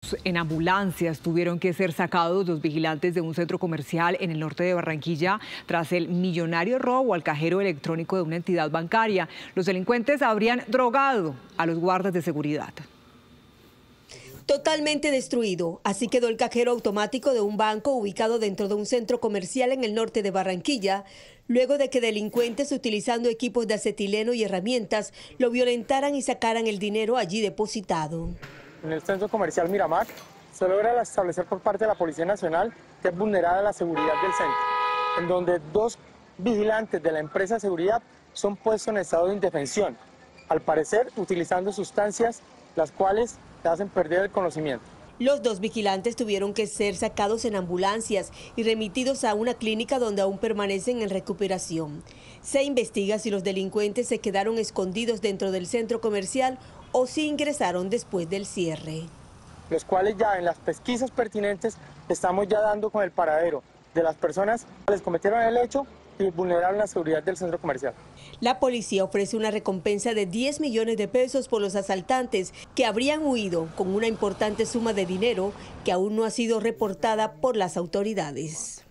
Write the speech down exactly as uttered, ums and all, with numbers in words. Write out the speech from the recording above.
En ambulancias tuvieron que ser sacados los vigilantes de un centro comercial en el norte de Barranquilla tras el millonario robo al cajero electrónico de una entidad bancaria. Los delincuentes habrían drogado a los guardas de seguridad. Totalmente destruido, así quedó el cajero automático de un banco ubicado dentro de un centro comercial en el norte de Barranquilla, luego de que delincuentes utilizando equipos de acetileno y herramientas lo violentaran y sacaran el dinero allí depositado. En el centro comercial Miramar se logra establecer por parte de la Policía Nacional que es vulnerada la seguridad del centro, en donde dos vigilantes de la empresa de seguridad son puestos en estado de indefensión, al parecer utilizando sustancias las cuales te hacen perder el conocimiento. Los dos vigilantes tuvieron que ser sacados en ambulancias y remitidos a una clínica donde aún permanecen en recuperación. Se investiga si los delincuentes se quedaron escondidos dentro del centro comercial o si ingresaron después del cierre. Los cuales ya en las pesquisas pertinentes estamos ya dando con el paradero de las personas que les cometieron el hecho y vulneraron la seguridad del centro comercial. La policía ofrece una recompensa de diez millones de pesos por los asaltantes que habrían huido con una importante suma de dinero que aún no ha sido reportada por las autoridades.